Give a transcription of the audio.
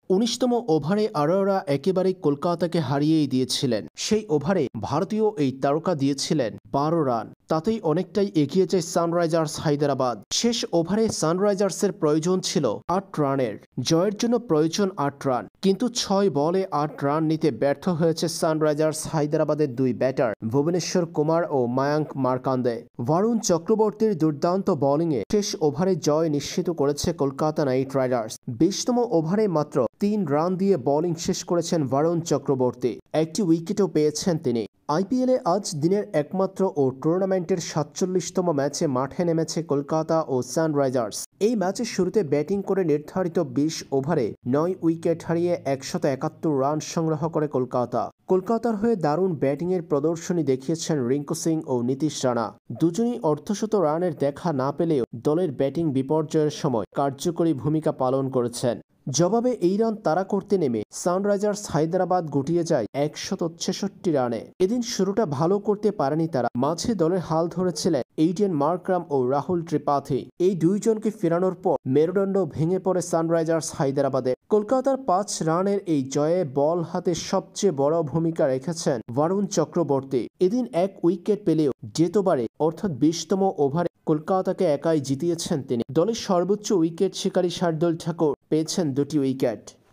19তম ওভারে আরোরা একেবারেই কলকাতাকে হারিয়েই দিয়েছিলেন। সেই ওভারে ভারতীয় এই তারকা দিয়েছিলেন 12 রান। তাতেই অনেকটাই এগিয়ে যায় সানরাইজার্স হায়দ্রাবাদ। শেষ ওভারে সানরাইজার্সের প্রয়োজন ছিল 8 রানের। জয়ের জন্য প্রয়োজন 8 রান, কিন্তু 6 বলে 8 রান নিতে ব্যর্থ হয়েছে সানরাইজার্স হায়দ্রাবাদের দুই ব্যাটার ভুবনেশ্বর কুমার ও মায়াঙ্ক মার্কান্দে। বরুণ চক্রবর্তীর দুর্দান্ত বোলিংয়ে শেষ ওভারে জয় নিশ্চিত করেছে কলকাতা নাইট রাইডার্স। 20তম ওভারে মাত্র 3 রান দিয়ে বোলিং শেষ করেছেন বরুণ চক্রবর্তী। একটি উইকেটও পেয়েছেন তিনি। আইপিএলে আজ দিনের একমাত্র ও টুর্নামেন্টের 47তম ম্যাচে মাঠে নেমেছে কলকাতা ও সানরাইজার্স। এই ম্যাচের শুরুতে ব্যাটিং করে নির্ধারিত 20 ওভারে 9 উইকেট হারিয়ে 171 রান সংগ্রহ করে কলকাতা। কলকাতার হয়ে দারুণ ব্যাটিংয়ের প্রদর্শনী দেখিয়েছেন রিঙ্কু সিং ও নীতিশ রানা। দুজনই অর্ধশত রানের দেখা না পেলেও দলের ব্যাটিং বিপর্যয়ের সময় কার্যকরী ভূমিকা পালন করেছেন। জবাবে এই রান তাড়া করতে নেমে সানরাইজার্স হায়দ্রাবাদ গুটিয়ে যায় 166 রানে। এদিন শুরুটা ভালো করতে পারেনি তারা। মাঝে দলের হাল ধরেছিলেন এইডেন মার্করাম ও রাহুল ত্রিপাঠী। এই দুইজনকে ফেরানোর পর মেরুদণ্ড ভেঙে পড়ে সানরাইজার্স হায়দ্রাবাদে। কলকাতার 5 রানের এই জয়ে বল হাতে সবচেয়ে বড় ভূমিকা রেখেছেন বরুণ চক্রবর্তী। এদিন 1 উইকেট পেলেও যেতবারে অর্থাৎ 20তম ওভারে কলকাতাকে একাই জিতিয়েছেন তিনি। দলের সর্বোচ্চ উইকেট শিকারী শার্দুল ঠাকুর পেয়েছেন 2টি উইকেট।